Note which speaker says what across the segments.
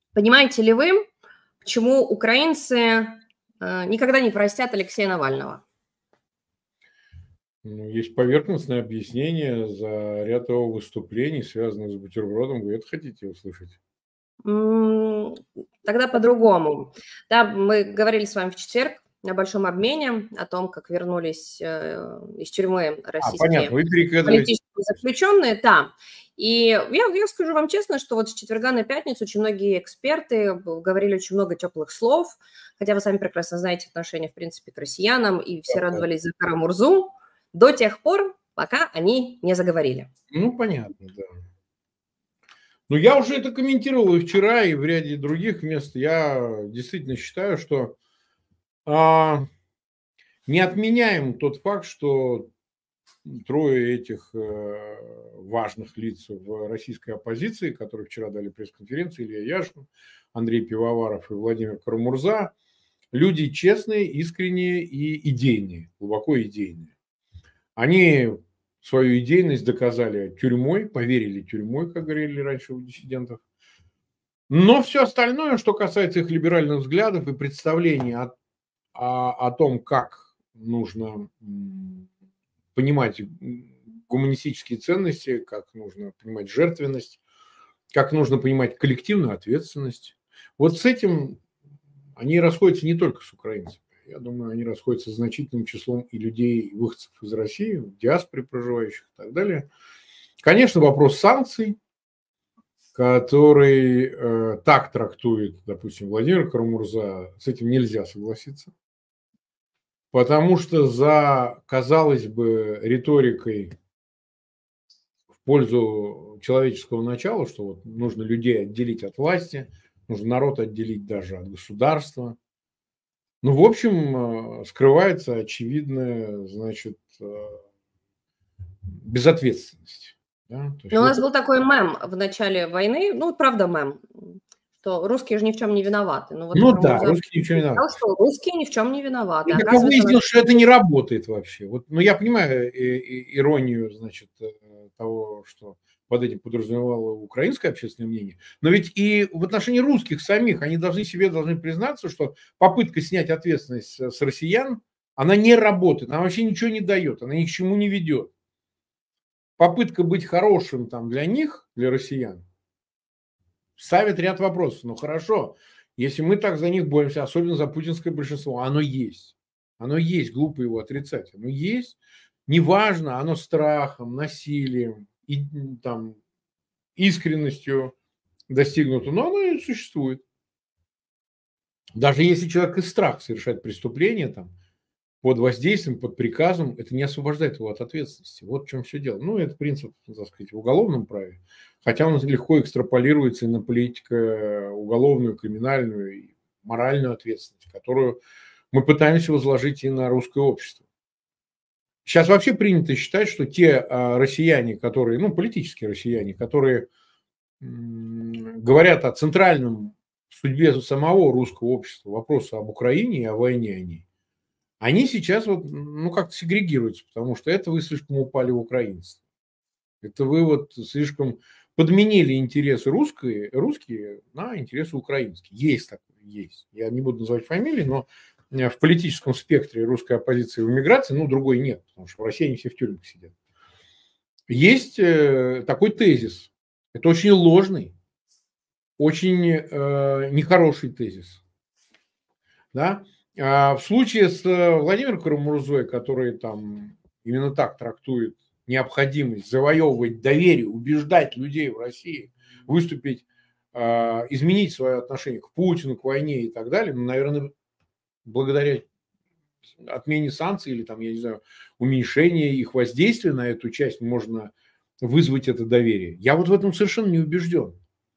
Speaker 1: Понимаете ли вы, почему украинцы никогда не простят Алексея Навального?
Speaker 2: Ну, есть поверхностное объяснение за ряд его выступлений, связанных с бутербродом. Вы это хотите услышать?
Speaker 1: Тогда по-другому. Да, мы говорили с вами в четверг о большом обмене, о том, как вернулись из тюрьмы
Speaker 2: Понятно,
Speaker 1: российские
Speaker 2: вы перекидываете.
Speaker 1: политические заключенные, да. И я скажу вам честно, что вот с четверга на пятницу очень многие эксперты говорили очень много теплых слов, хотя вы сами прекрасно знаете отношение, в принципе, к россиянам, и все радовались за Кара-Мурзу до тех пор, пока они не заговорили.
Speaker 2: Ну, понятно, да. Но я уже это комментировал и вчера, и в ряде других мест. Я действительно считаю, что не отменяем тот факт, что трое этих важных лиц в российской оппозиции, которые вчера дали пресс-конференцию, Илья Яшин, Андрей Пивоваров и Владимир Кара-Мурза, люди честные, искренние и идейные, глубоко идейные. Они свою идейность доказали тюрьмой, поверили тюрьмой, как говорили раньше у диссидентов. Но все остальное, что касается их либеральных взглядов и представлений о том, как нужно понимать гуманистические ценности, как нужно понимать жертвенность, как нужно понимать коллективную ответственность. Вот с этим они расходятся не только с украинцами. Я думаю, они расходятся с значительным числом и людей, выходцев из России, в диаспоре проживающих и так далее. Конечно, вопрос санкций, который так трактует, допустим, Владимир Кара-Мурза, с этим нельзя согласиться. Потому что за, казалось бы, риторикой в пользу человеческого начала, что вот нужно людей отделить от власти, нужно народ отделить даже от государства. Ну, в общем, скрывается очевидная, значит, безответственность. Да? То есть
Speaker 1: Но у
Speaker 2: вот,
Speaker 1: нас был такой мем в начале войны, ну, правда мем, что русские же ни в чем не виноваты. Ну, вот
Speaker 2: ну да,
Speaker 1: Кара-Мурза
Speaker 2: русские ничего не надо.
Speaker 1: сказал, что русские ни в чем не виноваты.
Speaker 2: И так я
Speaker 1: Оказывается,
Speaker 2: выяснил, что это не работает вообще. Вот, ну, я понимаю иронию, значит, того, что под этим подразумевало украинское общественное мнение, но ведь и в отношении русских самих они должны признаться, что попытка снять ответственность с россиян, она не работает, она вообще ничего не дает, она ни к чему не ведет. Попытка быть хорошим там для них, для россиян, ставит ряд вопросов. Ну хорошо, если мы так за них боремся, особенно за путинское большинство, оно есть. Оно есть, глупо его отрицать. Оно есть. Неважно, оно страхом, насилием, и, там, искренностью достигнуто, но оно и существует. Даже если человек из страха совершает преступление, там, под воздействием, под приказом, это не освобождает его от ответственности. Вот в чем все дело. Ну, это принцип, так сказать, в уголовном праве. Хотя он легко экстраполируется и на политико-уголовную, криминальную и моральную ответственность, которую мы пытаемся возложить и на русское общество. Сейчас вообще принято считать, что те россияне, которые, ну, политические россияне, которые говорят о центральном судьбе самого русского общества, вопросы об Украине и о войне о ней, они сейчас вот, ну, как-то сегрегируются, потому что это вы слишком упали в украинство. Это вы вот слишком подменили интересы русские на интересы украинские. Есть такое, есть. Я не буду называть фамилии, но в политическом спектре русской оппозиции в эмиграции, ну, другой нет, потому что в России они все в тюрьмах сидят. Есть такой тезис. Это очень ложный, очень нехороший тезис. Да? А в случае с Владимиром Кара-Мурзой, который там именно так трактует необходимость завоевывать доверие, убеждать людей в России, выступить, изменить свое отношение к Путину, к войне и так далее, ну, наверное, благодаря отмене санкций или там, я не знаю, уменьшению их воздействия на эту часть можно вызвать это доверие. Я вот в этом совершенно не убежден.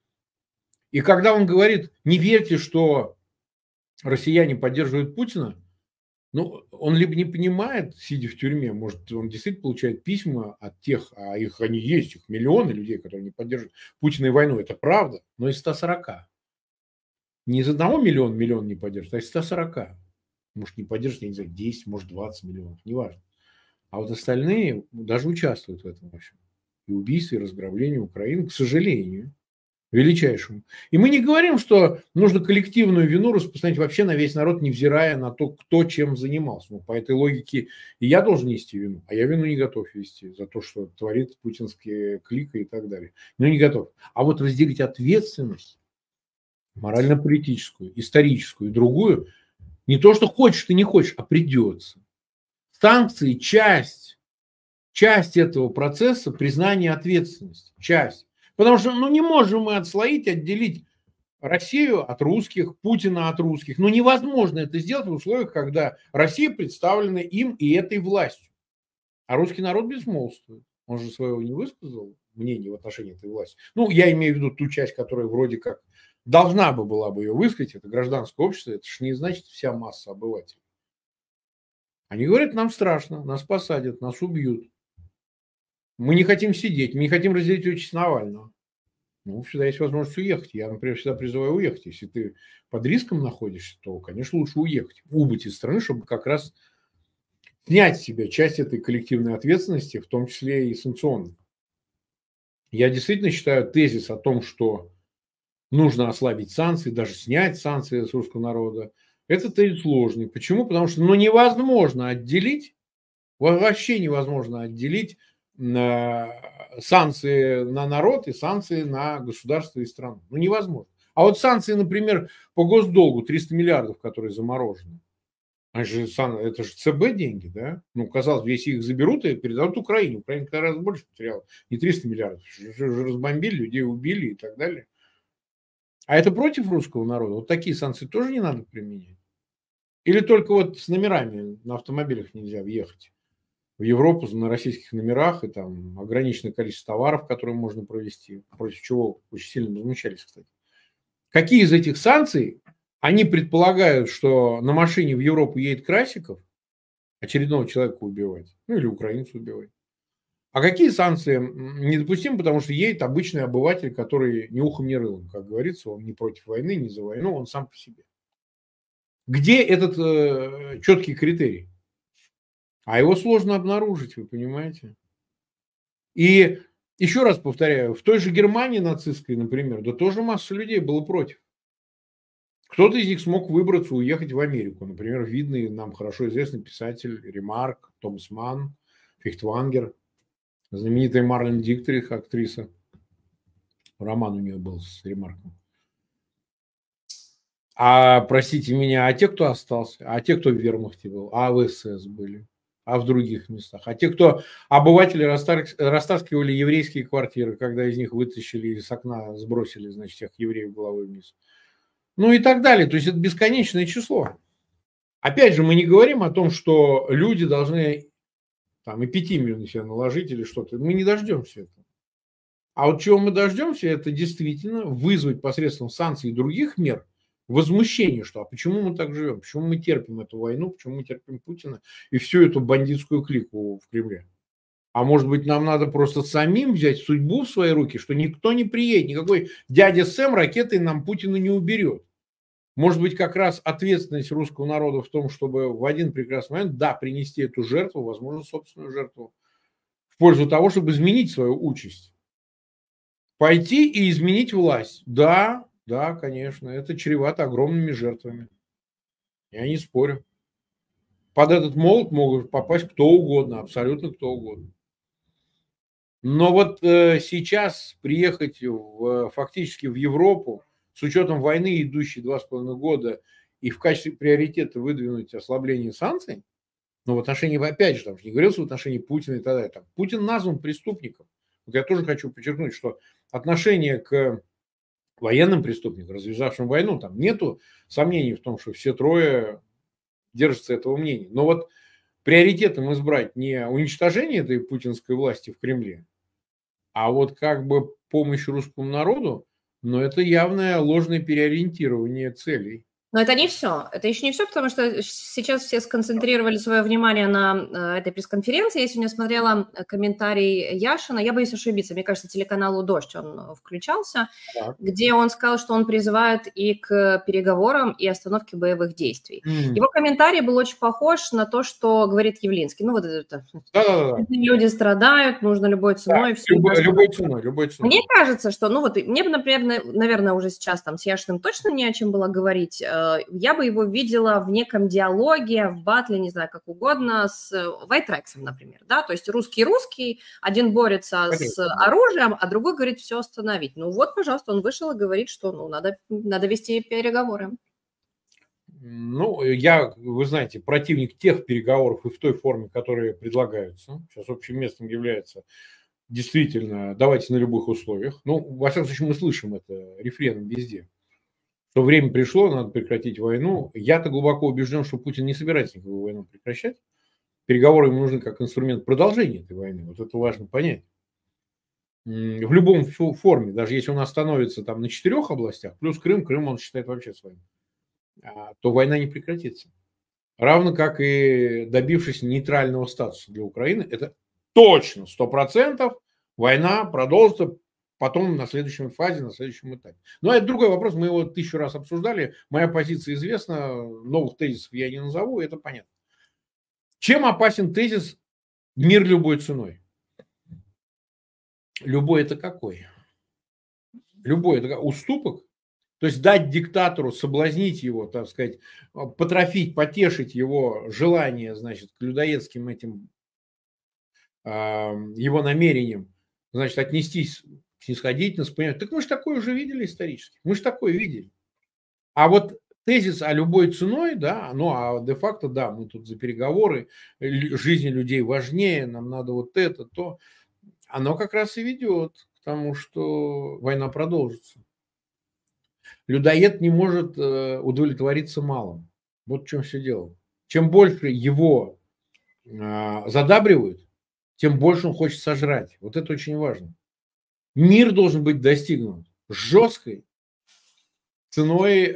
Speaker 2: И когда он говорит, не верьте, что россияне поддерживают Путина, ну, он либо не понимает, сидя в тюрьме, может, он действительно получает письма от тех, а их они есть, их миллионы людей, которые не поддерживают Путина и войну, это правда, но из 140. Не из 1 миллион не поддерживает, а из 140. Может, не поддерживает, я не знаю, 10, может, 20 миллионов, неважно. А вот остальные даже участвуют в этом вообще. И убийстве, и разграблении Украины, к сожалению. Величайшему. И мы не говорим, что нужно коллективную вину распространять вообще на весь народ, невзирая на то, кто чем занимался. Ну, по этой логике и я должен нести вину, а я вину не готов вести за то, что творит путинские клика и так далее. Ну, не готов. А вот разделить ответственность морально-политическую, историческую и другую, не то, что хочешь ты не хочешь, а придется. Санкции – часть этого процесса признания ответственности. Часть. Потому что не можем мы отслоить, отделить Россию от русских, Путина от русских. Невозможно это сделать в условиях, когда Россия представлена им и этой властью. А русский народ безмолвствует. Он же своего не высказал мнение в отношении этой власти. Я имею в виду ту часть, которая вроде как должна была бы ее высказать. Это гражданское общество. Это же не значит вся масса обывателей. Они говорят, нам страшно, нас посадят, нас убьют. Мы не хотим сидеть, мы не хотим разделить участь Навального. Всегда есть возможность уехать. Я, например, всегда призываю уехать. Если ты под риском находишься, то, конечно, лучше уехать. Убыть из страны, чтобы как раз снять с себя часть этой коллективной ответственности, в том числе и санкционной. Я действительно считаю тезис о том, что нужно ослабить санкции, даже снять санкции с русского народа, это тезис сложный. Почему? Потому что невозможно отделить, вообще невозможно отделить санкции на народ и санкции на государство и страну. Невозможно. А вот санкции, например, по госдолгу 300 миллиардов, которые заморожены. Это же ЦБ деньги, да? Казалось бы, если их заберут и передадут Украине. Украина гораздо больше потеряла. Не 300 миллиардов. Уже разбомбили, людей убили и так далее. А это против русского народа? Вот такие санкции тоже не надо применять? Или только с номерами на автомобилях нельзя въехать в Европу на российских номерах, и там ограниченное количество товаров, которые можно провести, против чего очень сильно возмущались, кстати. Какие из этих санкций, они предполагают, что на машине в Европу едет Красиков, очередного человека убивать, или украинца убивать. А какие санкции недопустимы, потому что едет обычный обыватель, который ни ухом, ни рылом, как говорится, он не против войны, не за войну, он сам по себе. Где этот четкий критерий? А его сложно обнаружить, вы понимаете? И еще раз повторяю, в той же Германии нацистской, например, да тоже масса людей было против. Кто-то из них смог выбраться, уехать в Америку. Например, видный нам хорошо известный писатель Ремарк, Томас Манн, Фихтвангер, знаменитая Марлен Диктрих, актриса. Роман у нее был с Ремарком. А, простите меня, а те, кто остался? А те, кто в вермахте был? А в СС были? А в других местах? А те, кто обыватели растаскивали еврейские квартиры, когда из них вытащили и с окна сбросили, значит, всех евреев головой вниз? И так далее. То есть это бесконечное число. Опять же, мы не говорим о том, что люди должны там эпитимию на себя наложить или что-то. Мы не дождемся этого. А вот чего мы дождемся, это действительно вызвать посредством санкций и других мер возмущение, что а почему мы так живем, почему мы терпим эту войну, почему мы терпим Путина и всю эту бандитскую клику в Кремле. А может быть, нам надо просто самим взять судьбу в свои руки, что никто не приедет, никакой дядя Сэм ракетой нам Путина не уберет. Может быть, как раз ответственность русского народа в том, чтобы в один прекрасный момент, да, принести эту жертву, возможно, собственную жертву, в пользу того, чтобы изменить свою участь. Пойти и изменить власть. Да, конечно, это чревато огромными жертвами. Я не спорю. Под этот молот могут попасть кто угодно, абсолютно кто угодно. Но вот сейчас приехать фактически в Европу с учетом войны, идущей 2,5 года, и в качестве приоритета выдвинуть ослабление санкций, в отношении, опять же, там не говорилось в отношении Путина и так далее. Там, Путин назван преступником. Вот я тоже хочу подчеркнуть, что отношение к военным преступникам, развязавшим войну, там нету сомнений в том, что все трое держатся этого мнения. Но вот приоритетом избрать не уничтожение этой путинской власти в Кремле, а вот как бы помощь русскому народу, но это явное ложное переориентирование целей.
Speaker 1: Но это не все. Это еще не все, потому что сейчас все сконцентрировали свое внимание на этой пресс-конференции. Я сегодня смотрела комментарий Яшина. Я боюсь ошибиться. Мне кажется, телеканалу «Дождь» он включался,
Speaker 2: Так.
Speaker 1: где он сказал, что он призывает и к переговорам, и остановке боевых действий.
Speaker 2: М.
Speaker 1: Его комментарий был очень похож на то, что говорит Явлинский. Ну, вот это
Speaker 2: Да-да-да.
Speaker 1: люди страдают, нужно любой ценой. Все
Speaker 2: Любой ценой, любой
Speaker 1: Мне
Speaker 2: ценой.
Speaker 1: кажется, что, ну вот, мне бы, например, наверное, уже сейчас там с Яшиным точно не о чем было говорить. Я бы его видела в неком диалоге, в батле, не знаю, как угодно, с Вайтрексом, например, да, то есть русский-русский, один борется с
Speaker 2: Конечно, да.
Speaker 1: оружием, а другой говорит все остановить. Ну вот, пожалуйста, он вышел и говорит, что, ну, надо вести переговоры.
Speaker 2: Ну, вы знаете, противник тех переговоров и в той форме, которые предлагаются. Сейчас общим местом является действительно давайте на любых условиях. Ну, во всяком случае, мы слышим это рефреном везде. Что время пришло, надо прекратить войну. Я-то глубоко убежден, что Путин не собирается никакую войну прекращать. Переговоры ему нужны как инструмент продолжения этой войны. Вот это важно понять. В любом форме, даже если он остановится там на 4 областях, плюс Крым он считает вообще своим, то война не прекратится. Равно как и добившись нейтрального статуса для Украины, это точно 100% война продолжится потом на следующем фазе, на следующем этапе. Но это другой вопрос, мы его 1000 раз обсуждали, моя позиция известна, новых тезисов я не назову, это понятно. Чем опасен тезис «мир любой ценой»? Любой это какой? Любой это уступок? То есть дать диктатору, соблазнить его, так сказать, потрофить, потешить его желание, значит, к людоедским этим его намерениям, значит, отнестись снисходительно, понимать. Так мы же такое уже видели исторически. Мы же такое видели. А вот тезис о любой ценой, да, ну а де-факто, да, мы тут за переговоры, жизни людей важнее, нам надо вот это, то, оно как раз и ведет к тому, что война продолжится. Людоед не может удовлетвориться малым. Вот в чем все дело. Чем больше его задабривают, тем больше он хочет сожрать. Вот это очень важно. Мир должен быть достигнут жесткой ценой,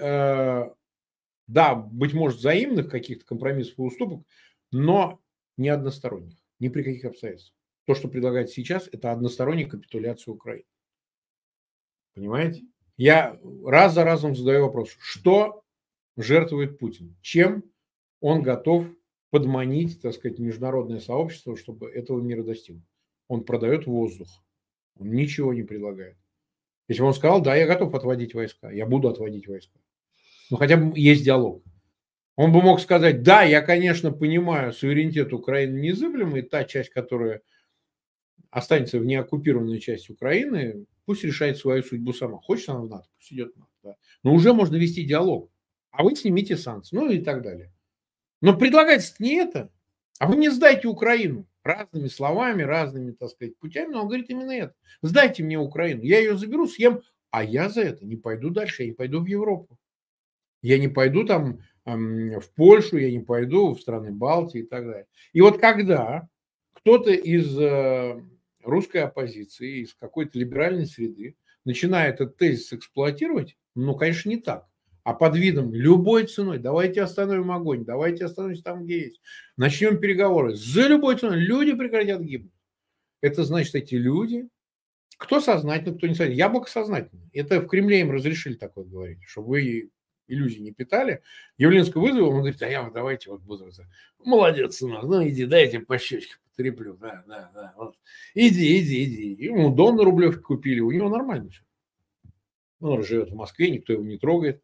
Speaker 2: да, быть может, взаимных каких-то компромиссов и уступок, но не односторонних, ни при каких обстоятельствах. То, что предлагается сейчас, это односторонняя капитуляция Украины. Понимаете? Я раз за разом задаю вопрос, что жертвует Путин? Чем он готов подманить, так сказать, международное сообщество, чтобы этого мира достигнуть? Он продает воздух. Он ничего не предлагает. Если бы он сказал, да, я готов отводить войска, я буду отводить войска. Ну, хотя бы есть диалог. Он бы мог сказать, да, я, конечно, понимаю, суверенитет Украины незыблемый, та часть, которая останется в неоккупированной части Украины, пусть решает свою судьбу сама. Хочет она в НАТО, пусть идет в НАТО. Да. Но уже можно вести диалог. А вы снимите санкции, ну и так далее. Но предлагается не это, а вы мне сдайте Украину. Разными словами, разными, так сказать, путями, но он говорит именно это. Сдайте мне Украину, я ее заберу, съем, а я за это не пойду дальше, я не пойду в Европу. Я не пойду там в Польшу, я не пойду в страны Балтии и так далее. И вот когда кто-то из русской оппозиции, из какой-то либеральной среды начинает этот тезис эксплуатировать, ну, конечно, не так. А под видом любой ценой, давайте остановим огонь, давайте остановимся там, где есть. Начнем переговоры. За любой ценой люди прекратят гибнуть. Это значит, эти люди, кто сознательно, кто не сознательно. Яблоко сознательно. Это в Кремле им разрешили такое говорить, чтобы вы иллюзий не питали. Явлинского вызвал, он говорит, а я давайте вот буду. Молодец, сынок, ну иди, дайте по щечке потреплю. Да. Вот. Иди. Ему дом на Рублевке купили, у него нормально все. Он живет в Москве, никто его не трогает.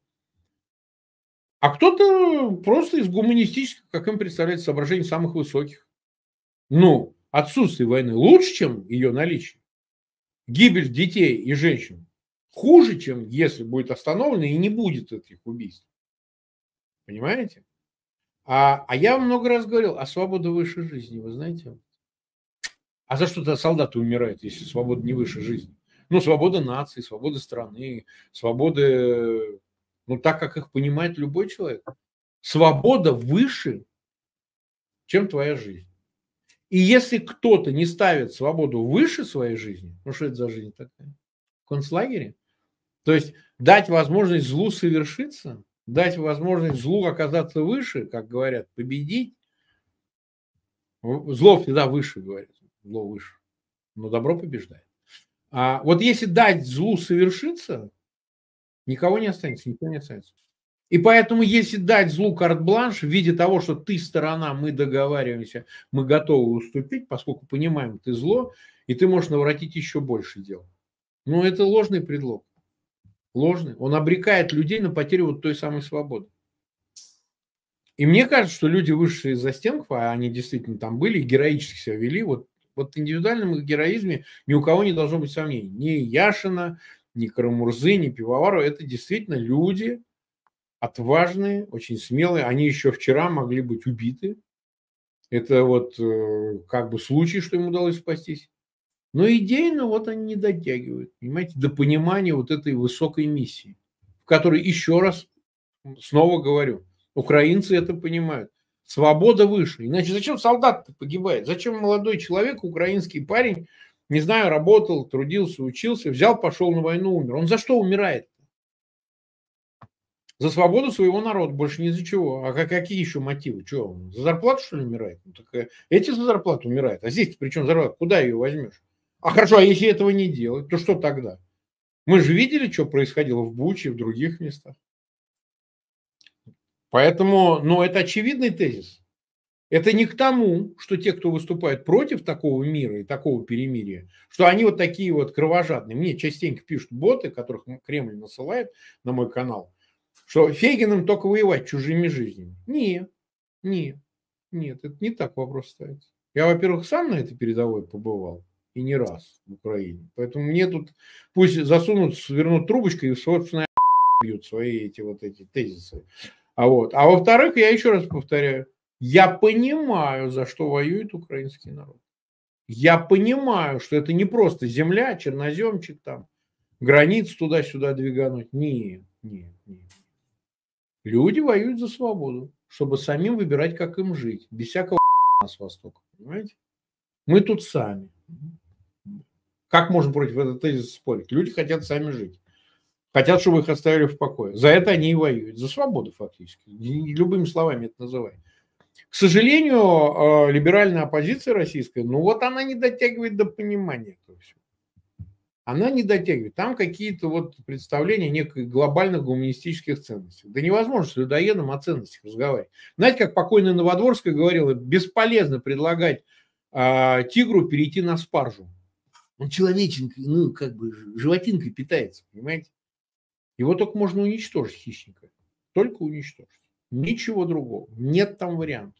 Speaker 2: А кто-то просто из гуманистических, как им представляется, соображений самых высоких. Ну, отсутствие войны лучше, чем ее наличие. Гибель детей и женщин хуже, чем если будет остановлено и не будет этих убийств. Понимаете? А я вам много раз говорил, а свобода выше жизни, вы знаете? А за что-то солдаты умирают, если свобода не выше жизни? Ну, свобода нации, свобода страны, свобода, ну, так, как их понимает любой человек. Свобода выше, чем твоя жизнь. И если кто-то не ставит свободу выше своей жизни, ну, что это за жизнь такая? В концлагере? То есть дать возможность злу совершиться, дать возможность злу оказаться выше, как говорят, победить. Зло всегда выше, говорят. Зло выше. Но добро побеждает. А вот если дать злу совершиться, никого не останется, никто не останется. И поэтому, если дать злу карт-бланш в виде того, что ты сторона, мы договариваемся, мы готовы уступить, поскольку понимаем, ты зло, и ты можешь наворотить еще больше дел. Но это ложный предлог. Ложный. Он обрекает людей на потерю вот той самой свободы. И мне кажется, что люди, вышедшие из застенков, а они действительно там были, героически себя вели, вот в индивидуальном героизме ни у кого не должно быть сомнений. Ни Яшина, ни Карамурзы, ни Пивоварова. Это действительно люди отважные, очень смелые. Они еще вчера могли быть убиты. Это вот как бы случай, что им удалось спастись. Но идейно вот они не дотягивают, понимаете, до понимания вот этой высокой миссии, в которой, еще раз, снова говорю, украинцы это понимают. Свобода выше. Иначе зачем солдат-то погибает? Зачем молодой человек, украинский парень, не знаю, работал, трудился, учился, взял, пошел на войну, умер. Он за что умирает? За свободу своего народа, больше ни за чего. А какие еще мотивы? Что, он за зарплату, что ли, умирает? Ну, так, эти за зарплату умирают. А здесь причем зарплата? Куда ее возьмешь? А хорошо, а если этого не делать, то что тогда? Мы же видели, что происходило в Буче, в других местах. Поэтому, ну, это очевидный тезис. Это не к тому, что те, кто выступает против такого мира и такого перемирия, что они вот такие вот кровожадные. Мне частенько пишут боты, которых Кремль насылает на мой канал, что Фейгиным только воевать чужими жизнями. Нет, это не так вопрос ставится. Я, во-первых, сам на этой передовой побывал, и не раз в Украине. Поэтому мне тут пусть засунут, свернут трубочкой и, собственно, бьют свои эти тезисы. А во-вторых, я еще раз повторяю, я понимаю, за что воюет украинский народ. Я понимаю, что это не просто земля, черноземчик там, границ туда-сюда двигануть. Нет. Люди воюют за свободу, чтобы самим выбирать, как им жить, без всякого с востока, понимаете? Мы тут сами. Как можно против этого тезиса спорить? Люди хотят сами жить. Хотят, чтобы их оставили в покое. За это они и воюют. За свободу фактически. Любыми словами это называют. К сожалению, либеральная оппозиция российская, ну вот она не дотягивает до понимания этого всего. Она не дотягивает. Там какие-то вот представления неких глобальных гуманистических ценностей. Да невозможно с людоедом о ценностях разговаривать. Знаете, как покойная Новодворская говорила, бесполезно предлагать тигру перейти на спаржу. Он человеченькой, ну как бы животинкой питается, понимаете? Его только можно уничтожить, хищника. Только уничтожить. Ничего другого. Нет там вариантов.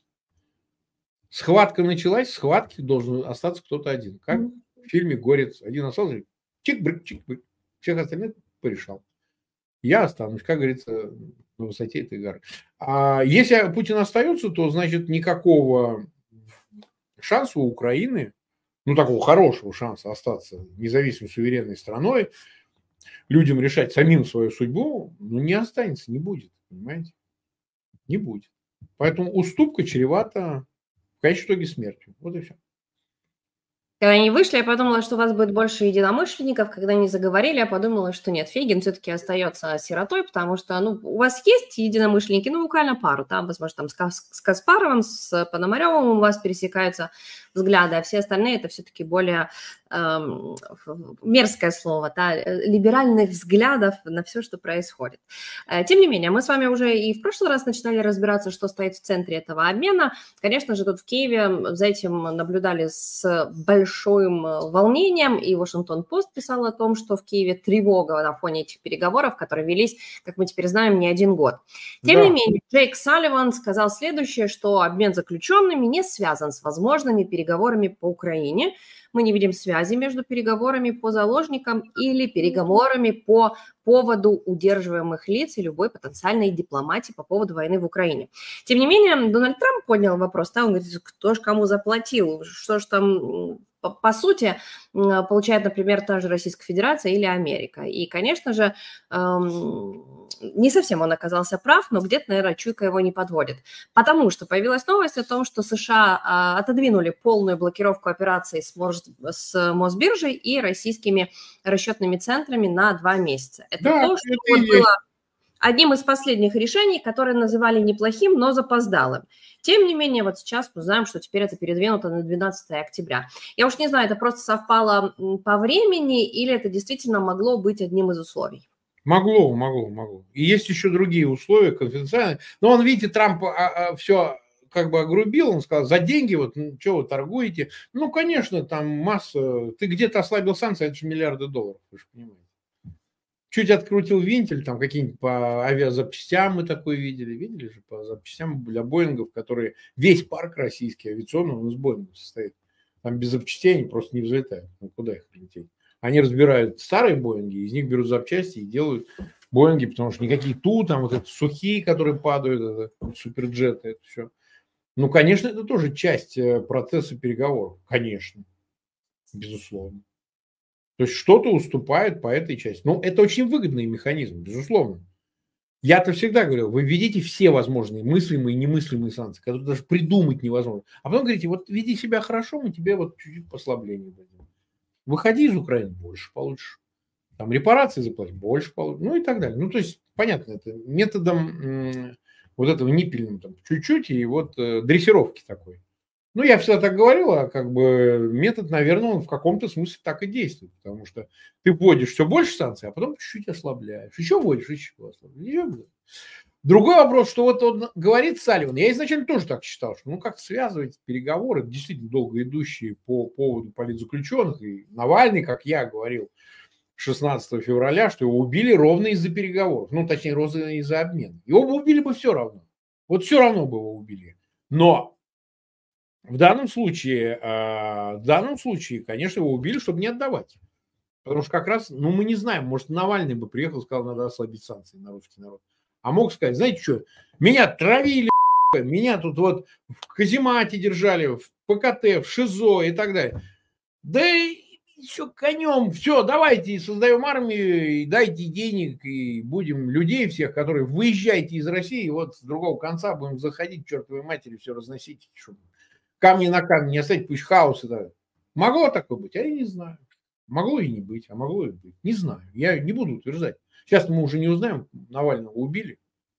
Speaker 2: Схватка началась, в схватке должен остаться кто-то один. Как в фильме «Горец». Один остался, чик-брик, чик-брик. Всех остальных порешал. Я останусь, как говорится, на высоте этой горы. А если Путин остается, то, значит, никакого шанса у Украины, ну, такого хорошего шанса остаться независимой, суверенной страной, людям решать самим свою судьбу, ну, не останется, не будет, понимаете? Не будет. Поэтому уступка чревата в конечном итоге смертью. Вот и все.
Speaker 1: Когда они вышли, я подумала, что у вас будет больше единомышленников. Когда они заговорили, я подумала, что нет, Фейгин все-таки остается сиротой, потому что, ну, у вас есть единомышленники, ну, буквально пару. Там, возможно, там с Каспаровым, с Пономаревым у вас пересекаются взгляды, а все остальные это все-таки более мерзкое слово, да, либеральных взглядов на все, что происходит. Тем не менее, мы с вами уже и в прошлый раз начинали разбираться, что стоит в центре этого обмена. Конечно же, тут в Киеве за этим наблюдали с большим волнением, и Вашингтон-Пост писал о том, что в Киеве тревога на фоне этих переговоров, которые велись, как мы теперь знаем, не один год. Тем не менее, Джейк Салливан сказал следующее, что обмен заключенными не связан с возможными переговорами по Украине. Мы не видим связи между переговорами по заложникам или переговорами по поводу удерживаемых лиц и любой потенциальной дипломатии по поводу войны в Украине. Тем не менее, Дональд Трамп поднял вопрос, да, он говорит, кто же кому заплатил, что же там, по сути, получает, например, та же Российская Федерация или Америка. И, конечно же, не совсем он оказался прав, но где-то, наверное, чуйка его не подводит. Потому что появилась новость о том, что США отодвинули полную блокировку операций с Мосбиржей и российскими расчетными центрами на 2 месяца. Это то, что вот было одним из последних решений, которое называли неплохим, но запоздалым. Тем не менее, вот сейчас мы знаем, что теперь это передвинуто на 12 октября. Я уж не знаю, это просто совпало по времени или это действительно могло быть одним из условий?
Speaker 2: Могло. И есть еще другие условия конфиденциальные. Но он, видите, Трамп все как бы огрубил, он сказал, за деньги, вот, что вы торгуете? Ну, конечно, там масса, ты где-то ослабил санкции, это же миллиарды долларов, вы же понимаете. Чуть открутил вентиль, там какие-нибудь по авиазапчастям мы такое видели же по запчастям для Боингов, которые, весь парк российский авиационный, он из Боингов состоит. Там без запчастей они просто не взлетают, ну куда их лететь? Они разбирают старые Боинги, из них берут запчасти и делают Боинги, потому что никакие там вот это сухие, которые падают, это суперджеты, это все. Ну, конечно, это тоже часть процесса переговоров, конечно, безусловно. То есть что-то уступает по этой части. Ну, это очень выгодный механизм, безусловно. Я-то всегда говорил, вы введите все возможные мыслимые и немыслимые санкции, которые даже придумать невозможно. А потом говорите, вот веди себя хорошо, мы тебе вот чуть-чуть послабление дадим. Выходи из Украины, больше получишь. Там репарации заплати, больше получишь. Ну и так далее. Ну, то есть, понятно, это методом вот этого ниппельным там чуть-чуть и вот дрессировки такой. Ну, я всегда так говорил, а как бы метод, наверное, он в каком-то смысле так и действует, потому что ты вводишь все больше санкций, а потом чуть-чуть ослабляешь, еще вводишь, еще ослабляешь. Другой вопрос, что вот он говорит Салливан, я изначально тоже так считал, что ну как связывать переговоры, действительно долго идущие по поводу политзаключенных, и Навальный, как я говорил 16 февраля, что его убили ровно из-за переговоров, ну точнее ровно из-за обмена. Его бы убили бы все равно, вот все равно бы его убили, но в данном случае, конечно, его убили, чтобы не отдавать. Потому что как раз, ну, мы не знаем, может, Навальный бы приехал и сказал, надо ослабить санкции на русский народ. А мог сказать, знаете что, меня травили, меня тут вот в каземате держали, в ПКТ, в ШИЗО и так далее. Да и все конем, все, давайте создаем армию, и дайте денег, и будем людей всех, которые выезжайте из России, вот с другого конца будем заходить, чертовой матери, все разносить, чтобы камни на камни не оставить, пусть хаос это. Могло такое быть, а я не знаю. Могло и не быть, а могло и быть. Не знаю, я не буду утверждать. Сейчас мы уже не узнаем, Навального убили.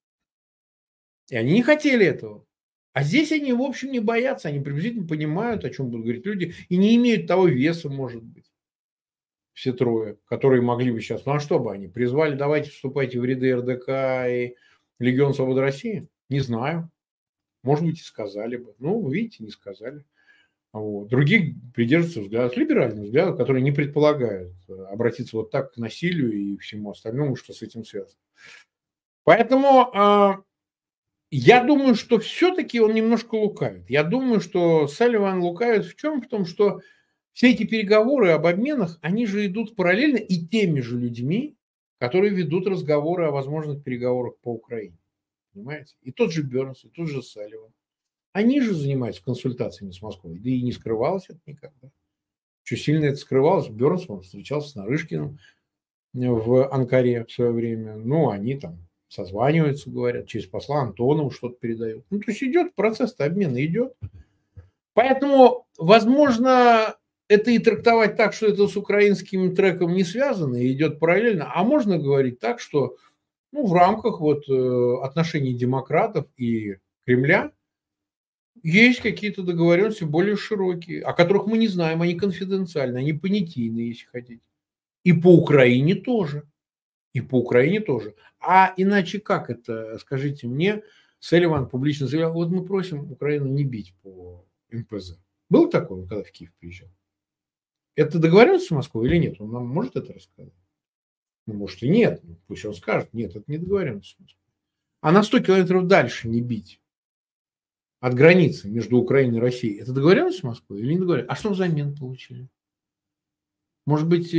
Speaker 2: И они не хотели этого. А здесь они, в общем, не боятся, они приблизительно понимают, о чем будут говорить люди, и не имеют того веса, может быть, все трое, которые могли бы сейчас. Ну а что бы они призвали, давайте вступайте в ряды РДК и Легион Свободы России? Не знаю. Может быть, и сказали бы. Ну, вы видите, не сказали. Вот. Других придерживаются взглядов, либеральных взглядов, которые не предполагают обратиться вот так к насилию и всему остальному, что с этим связано. Поэтому я думаю, что все-таки он немножко лукавит. Я думаю, что Салливан лукавит в чем? В том, что все эти переговоры об обменах, они же идут параллельно и теми же людьми, которые ведут разговоры о возможных переговорах по Украине. Понимаете? И тот же Бернс, и тот же Салливан. Они же занимаются консультациями с Москвой. Да и не скрывалось это никогда. Что сильно это скрывалось? Бернс, он встречался с Нарышкиным в Анкаре в свое время. Ну, они там созваниваются, говорят, через посла Антонова что-то передают. Ну, то есть идет процесс-то обмена, идет. Поэтому, возможно, это и трактовать так, что это с украинским треком не связано и идет параллельно. А можно говорить так, что ну, в рамках вот отношений демократов и Кремля есть какие-то договоренности более широкие, о которых мы не знаем, они конфиденциальны, они понятийные, если хотите. И по Украине тоже. И по Украине тоже. А иначе как это, скажите мне, Салливан публично заявил, вот мы просим Украину не бить по МПЗ. Было такое, когда в Киев приезжал? Это договоренность с Москвой или нет? Он нам может это рассказать? Ну, может и нет. Пусть он скажет, нет, это не договоренность с Москвой. А на 100 километров дальше не бить от границы между Украиной и Россией, это договоренность с Москвой или не договоренность? А что взамен получили? Может быть,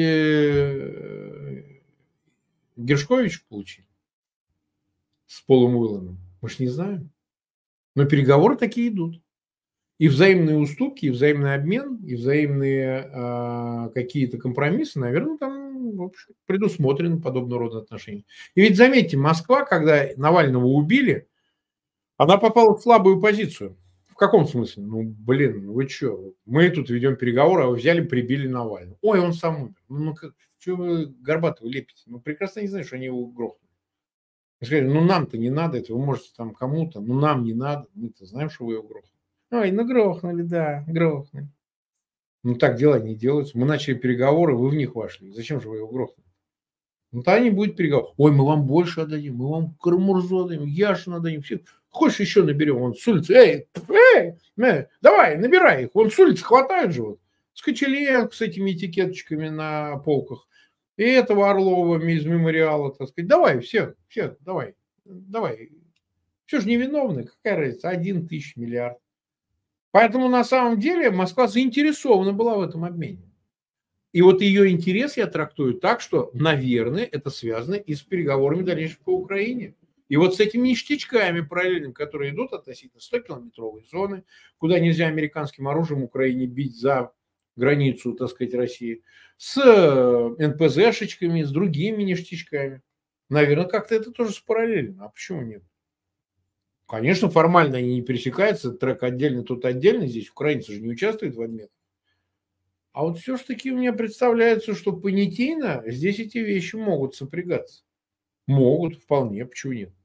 Speaker 2: Гершкович получили с Полом Уилланом? Мы же не знаем. Но переговоры такие идут. И взаимные уступки, и взаимный обмен, и взаимные какие-то компромиссы, наверное, там в общем, предусмотрены подобного рода отношения. И ведь заметьте, Москва, когда Навального убили, она попала в слабую позицию. В каком смысле? Ну, блин, ну вы что? Мы тут ведем переговоры, а вы взяли, прибили Навального. Ой, он сам умер. Ну, как, что вы Горбатова лепите? Ну, прекрасно не знаю, что они его грохнули. Сказали, ну нам-то не надо это, вы можете там кому-то, но нам не надо, мы-то знаем, что вы его грохнули. Ой, ну грохнули, да, грохнули. Ну так дела не делаются. Мы начали переговоры, вы в них вошли. Зачем же вы его грохнули? Ну, тогда не будет переговоров. Ой, мы вам больше отдадим, мы вам Карамурзу отдадим, Яшин отдадим. Все. Хочешь еще наберем? Вон с улицы. Давай, набирай их. Вон с улицы хватает же вот. С Кочеленко, с этими этикеточками на полках. И этого Орлова из мемориала, так сказать. Давай, всех, давай. Все же невиновны, какая разница? 1 тысяч миллиард. Поэтому на самом деле Москва заинтересована была в этом обмене. И вот ее интерес я трактую так, что, наверное, это связано и с переговорами дальнейшими по Украине. И вот с этими ништячками параллельными, которые идут относительно 100-километровой зоны, куда нельзя американским оружием Украине бить за границу, так сказать, России, с НПЗшечками, с другими ништячками. Наверное, как-то это тоже параллельно. А почему нет? Конечно, формально они не пересекаются, трек отдельно, тут отдельно, здесь украинцы же не участвуют в обмене. А вот все-таки мне представляется, что понятийно здесь эти вещи могут сопрягаться. Могут, вполне, почему нет?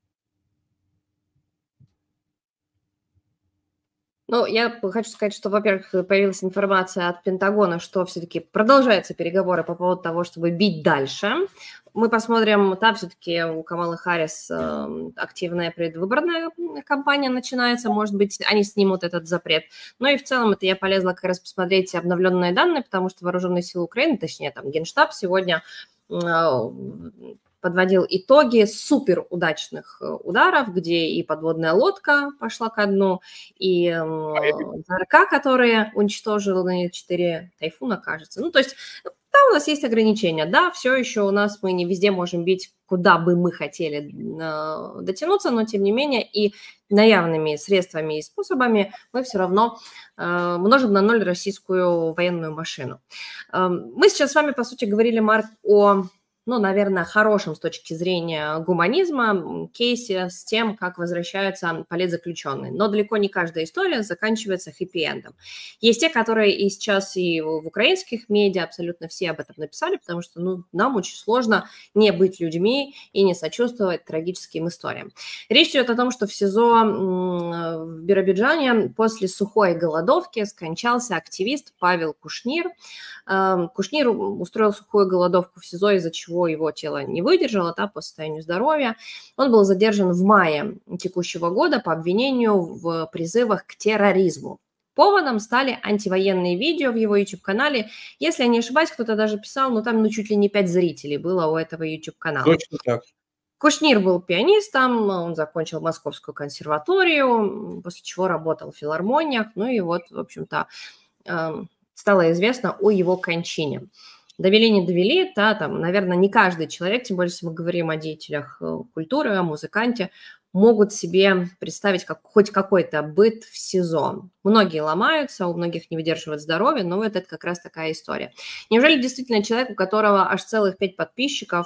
Speaker 1: Ну, я хочу сказать, что, во-первых, появилась информация от Пентагона, что все-таки продолжаются переговоры по поводу того, чтобы бить дальше. Мы посмотрим, там все-таки у Камалы Харрис активная предвыборная кампания начинается, может быть, они снимут этот запрет. Но и в целом это я полезла как раз посмотреть обновленные данные, потому что Вооруженные силы Украины, точнее, там Генштаб сегодня подводил итоги супер удачных ударов, где и подводная лодка пошла ко дну, и ЗРК, которые уничтожили 4 тайфуна, кажется. Ну, то есть там у нас есть ограничения, да, все еще у нас мы не везде можем бить, куда бы мы хотели дотянуться, но тем не менее и наявными средствами и способами мы все равно множим на ноль российскую военную машину. Мы сейчас с вами, по сути, говорили, Марк, о наверное, хорошем с точки зрения гуманизма кейсе с тем, как возвращаются политзаключенные. Но далеко не каждая история заканчивается хэппи-эндом. Есть те, которые и сейчас и в украинских медиа абсолютно все об этом написали, потому что нам очень сложно не быть людьми и не сочувствовать трагическим историям. Речь идет о том, что в СИЗО в Биробиджане после сухой голодовки скончался активист Павел Кушнир. Кушнир устроил сухую голодовку в СИЗО, из-за чего его тело не выдержало, по состоянию здоровья. Он был задержан в мае текущего года по обвинению в призывах к терроризму. Поводом стали антивоенные видео в его YouTube-канале. Если я не ошибаюсь, кто-то даже писал, там чуть ли не 5 зрителей было у этого YouTube-канала.
Speaker 2: Точно так.
Speaker 1: Кушнир был пианистом, он закончил Московскую консерваторию, после чего работал в филармониях, и вот, в общем-то, стало известно о его кончине. Довели, не довели, наверное, не каждый человек, тем более, если мы говорим о деятелях культуры, о музыканте, могут себе представить хоть какой-то быт в СИЗО. Многие ломаются, у многих не выдерживает здоровье, но это как раз такая история. Неужели действительно человек, у которого аж целых 5 подписчиков,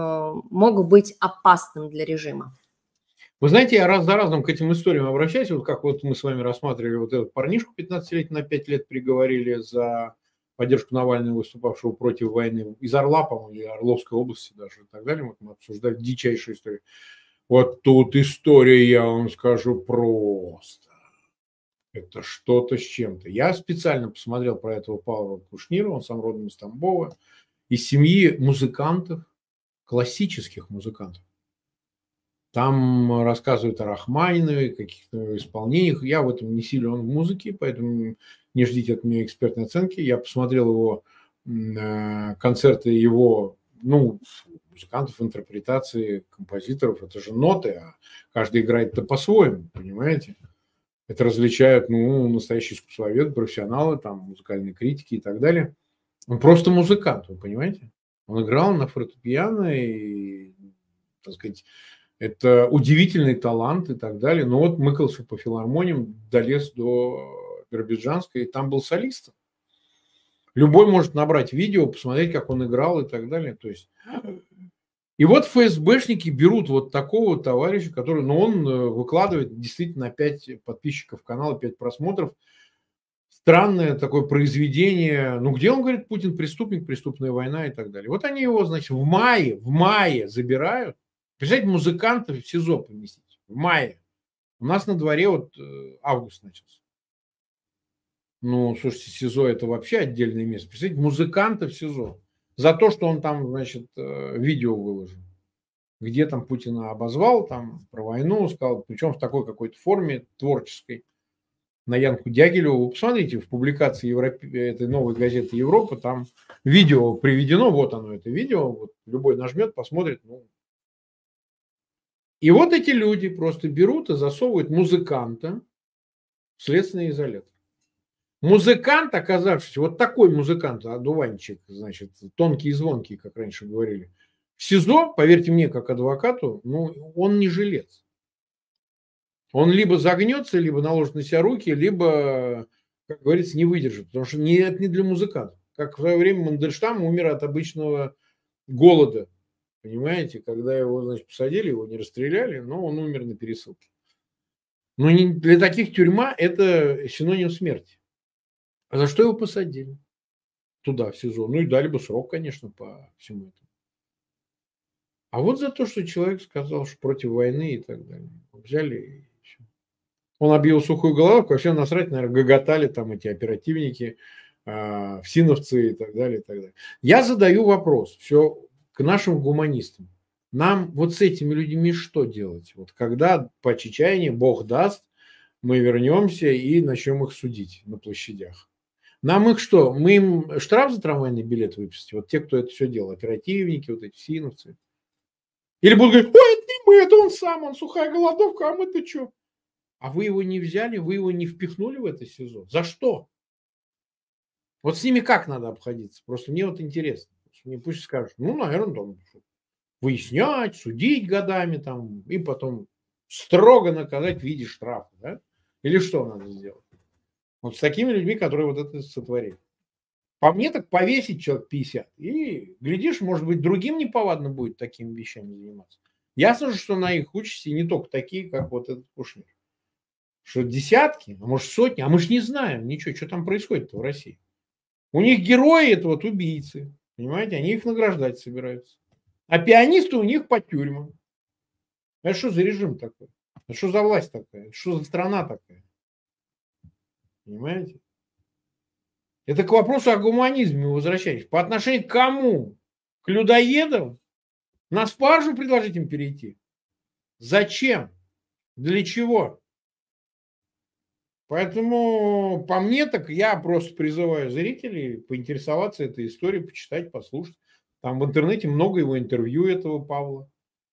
Speaker 1: мог быть опасным для режима?
Speaker 2: Вы знаете, я раз за разом к этим историям обращаюсь, вот как мы с вами рассматривали вот этот парнишку 15-летний на 5 лет приговорили за поддержку Навального, выступавшего против войны, из Орла, по-моему, или Орловской области даже и так далее. Мы обсуждали дичайшую историю. Вот тут история, я вам скажу, просто. Это что-то с чем-то. Я специально посмотрел про этого Павла Кушнира, он сам родом из Тамбова, из семьи музыкантов, классических музыкантов. Там рассказывают о Рахманинове, каких-то исполнениях. Я в этом не силен в музыке, поэтому не ждите от меня экспертной оценки. Я посмотрел его концерты его, музыкантов, интерпретации, композиторов. Это же ноты, а каждый играет-то по-своему, понимаете? Это различают, настоящие искусствоведы, профессионалы, музыкальные критики и так далее. Он просто музыкант, вы понимаете? Он играл на фортепиано и, так сказать, это удивительный талант и так далее. Но вот мыкался по филармониям, долез до Биробиджанской, и там был солистом. Любой может набрать видео, посмотреть, как он играл и так далее. То есть... И вот ФСБшники берут вот такого товарища, который, он выкладывает действительно 5 подписчиков канала, 5 просмотров. Странное такое произведение. Где он говорит, Путин преступник, преступная война и так далее. Вот они его, значит, в мае забирают. Представляете, музыкантов в СИЗО поместить в мае. У нас на дворе вот август начался. Ну, слушайте, СИЗО – это вообще отдельное место. Представляете, музыканта в СИЗО за то, что он там, значит, видео выложил, где там Путина обозвал, там про войну сказал, причем в такой какой-то форме творческой, на Янку Дягилеву. Вы посмотрите, в публикации этой новой газеты «Европа» там видео приведено, вот оно, это видео, вот любой нажмет, посмотрит. Ну. И вот эти люди просто берут и засовывают музыканта в следственный изолятор. Музыкант, оказавшись, вот такой музыкант, одуванчик, значит, тонкий и звонкий, как раньше говорили, в СИЗО, поверьте мне, как адвокату, ну, он не жилец. Он либо загнется, либо наложит на себя руки, либо, как говорится, не выдержит. Потому что это не для музыкантов. Как в свое время Мандельштам умер от обычного голода. Понимаете, когда его, значит, посадили, его не расстреляли, но он умер на пересылке. Но для таких тюрьма – это синоним смерти. А за что его посадили? Туда, в СИЗО. Ну и дали бы срок, конечно, по всему этому. А вот за то, что человек сказал, что против войны и так далее. Взяли и все. Он объявил сухую головку, вообще насрать, наверное, гоготали там эти оперативники, ФСИНовцы и так далее, и так далее. Я задаю вопрос все к нашим гуманистам. Нам вот с этими людьми что делать? Вот когда по Чечайне, Бог даст, мы вернемся и начнем их судить на площадях. Нам их что? Мы им штраф за трамвайный билет выписать? Вот те, кто это все делал, оперативники, вот эти ФСИНовцы. Или будут говорить, ой, это не мы, это он сам, он сухая голодовка, а мы-то что? А вы его не взяли, вы его не впихнули в это СИЗО. За что? Вот с ними как надо обходиться? Просто мне вот интересно. Мне пусть скажут, ну, наверное, там выяснять, судить годами там, и потом строго наказать в виде штрафа. Да? Или что надо сделать? Вот с такими людьми, которые вот это сотворили. По мне так повесить человек 50. И, глядишь, может быть, другим неповадно будет такими вещами заниматься. Ясно же, что на их участи не только такие, как вот этот Кушнир. Что десятки, а может сотни, а мы же не знаем ничего, что там происходит в России. У них герои это вот убийцы, понимаете, они их награждать собираются. А пианисты у них по тюрьмам. Это что за режим такой? Это что за власть такая? Это что за страна такая? Понимаете? Это к вопросу о гуманизме возвращаясь. По отношению к кому? К людоедам? На спаржу предложить им перейти? Зачем? Для чего? Поэтому по мне так я просто призываю зрителей поинтересоваться этой историей, почитать, послушать. Там в интернете много его интервью этого Павла.